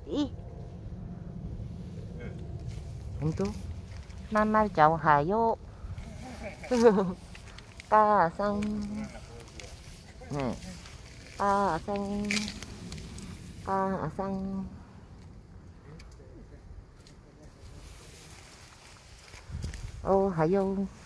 이. Untuk Mama chào hayo. Ca sang. Nè. Ca sang. Ca sang. Ô hayo.